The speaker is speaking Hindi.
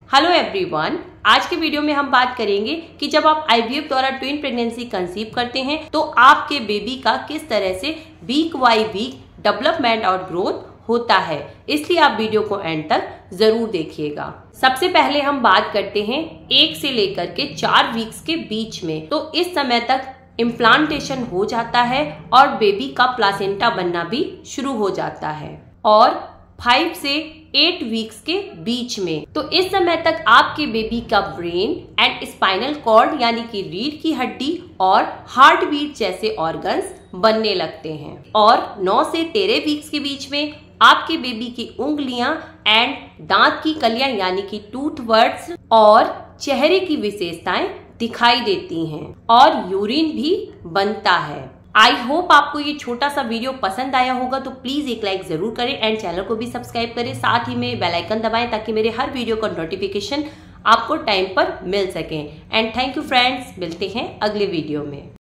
हेलो एवरीवन, आज के वीडियो में हम बात करेंगे कि जब आप आईवीएफ द्वारा ट्विन प्रेगनेंसी कंसीव करते हैं तो आपके बेबी का किस तरह से वीक बाय वीक डेवलपमेंट और ग्रोथ होता है। इसलिए आप वीडियो को एंड तक जरूर देखिएगा। सबसे पहले हम बात करते हैं 1 से लेकर के 4 वीक्स के बीच में। तो इस समय तक इम्प्लांटेशन हो जाता है और बेबी का प्लासेंटा बनना भी शुरू हो जाता है। और 5 से 8 वीक्स के बीच में तो इस समय तक आपके बेबी का ब्रेन एंड स्पाइनल कॉर्ड यानी कि रीढ़ की हड्डी और हार्ट बीट जैसे ऑर्गन्स बनने लगते हैं। और 9 से 13 वीक्स के बीच में आपके बेबी की उंगलियां एंड दांत की कलियां यानी कि टूथ वर्ड्स और चेहरे की विशेषताएं दिखाई देती हैं और यूरिन भी बनता है। आई होप आपको ये छोटा सा वीडियो पसंद आया होगा, तो प्लीज एक लाइक जरूर करें एंड चैनल को भी सब्सक्राइब करें। साथ ही में बेल आइकन दबाएं ताकि मेरे हर वीडियो का नोटिफिकेशन आपको टाइम पर मिल सके। एंड थैंक यू फ्रेंड्स, मिलते हैं अगले वीडियो में।